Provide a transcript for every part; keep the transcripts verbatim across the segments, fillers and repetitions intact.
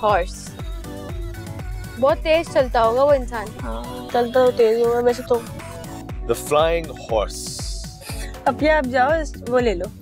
Horse. बहुत तेज चलता होगा वो इंसान। हाँ, चलता तो तेज होगा वैसे तो। The flying horse. अब ये आप जाओ, वो ले लो,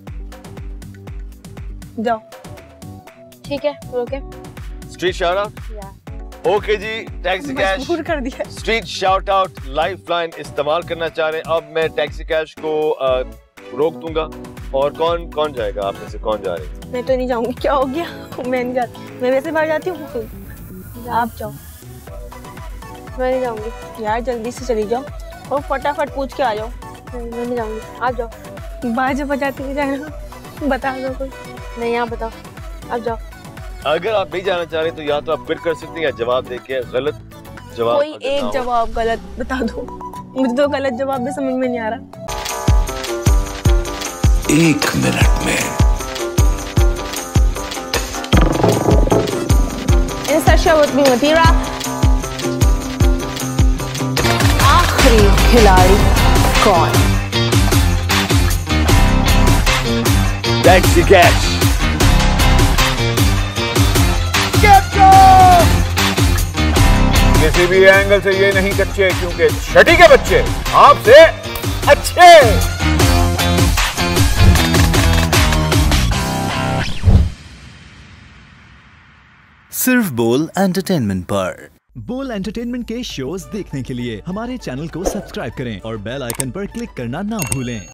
जाओ। ठीक है, okay. Street shout out. Okay जी, टैक्सी कैश मजबूर कर दिया। Street shout out lifeline इस्तेमाल करना चाह रहे हैं। अब मैं टैक्सी कैश को आ, रोक दूंगा। और कौन कौन जाएगा आप में से, कौन जा रही है? मैं तो नहीं जाऊंगी, क्या हो गया? मैं नहीं जाती, मैं वैसे बाहर जाती हूँ। आप जाओ। मैं नहीं जाऊंगी यार, जल्दी से चली जाओ और फटाफट पूछ के आ जाओ। नहीं, मैं नहीं जाऊंगी, आप जाओ। बाहर बजाती नहीं जाना, बता दो कोई। नहीं, आप बताओ, आप जाओ। अगर आप नहीं जाना चाह रहे तो या तो आप क्विट कर सकते हैं या जवाब देके गलत जवाब। कोई एक जवाब गलत बता दो, मुझे तो गलत जवाब भी समझ में नहीं आ रहा। एक मिनट में आखिरी खिलाड़ी कौन? Taxi cash. किसी भी एंगल से ये नहीं कच्चे, क्योंकि छठी के बच्चे आपसे अच्छे। सिर्फ बोल एंटरटेनमेंट पर। बोल एंटरटेनमेंट के शोज देखने के लिए हमारे चैनल को सब्सक्राइब करें और बेल आइकन पर क्लिक करना ना भूलें।